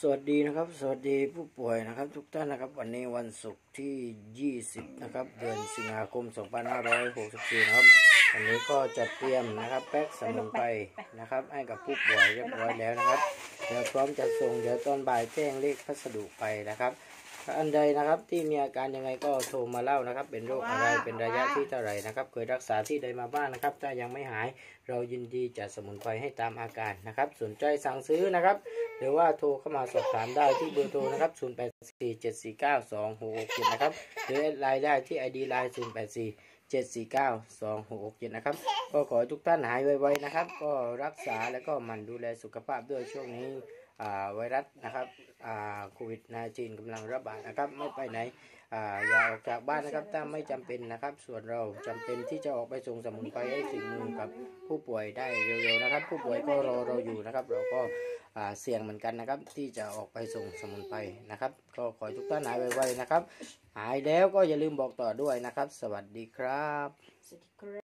สวัสดีนะครับสวัสดีผู้ป่วยนะครับทุกท่านนะครับวันนี้วันศุกร์ที่20นะครับเดือนสิงหาคม2564นะครับวันนี้ก็จะเตรียมนะครับแพ็คสมุนไพรนะครับให้กับผู้ป่วยเรียบร้อยแล้วนะครับเดี๋ยวพร้อมจะส่งเดี๋ยวตอนบ่ายแจ้งเลขพัสดุไปนะครับอันใดนะครับที่มีอาการยังไงก็โทรมาเล่านะครับเป็นโรคอะไรเป็นระยะที่เท่าไหร่นะครับเคยรักษาที่ใดมาบ้างนะครับถ้ายังไม่หายเรายินดีจัดสมุนไพรให้ตามอาการนะครับสนใจสั่งซื้อนะครับหรือว่าโทรเข้ามาสอบถามได้ที่เบอร์โทรนะครับ0847492667นะครับหรือแอดไลน์ได้ที่ ID ไลน์0847492667นะครับก็ขอให้ทุกท่านหายไวๆนะครับก็รักษาแล้วก็หมั่นดูแลสุขภาพด้วยช่วงนี้ไวรัสนะครับโควิด-19 กำลังระบาดนะครับไม่ไปไหนอย่าออกจากบ้านนะครับถ้าไม่จำเป็นนะครับส่วนเราจำเป็นที่จะออกไปส่งสมุนไพรให้ถึงมือกับผู้ป่วยได้เร็วๆนะครับผู้ป่วยก็รอเราอยู่นะครับเราก็เสี่ยงเหมือนกันนะครับที่จะออกไปส่งสมุนไพรนะครับก็ขอให้ทุกท่านหายไวๆนะครับหายแล้วก็อย่าลืมบอกต่อด้วยนะครับสวัสดีครับ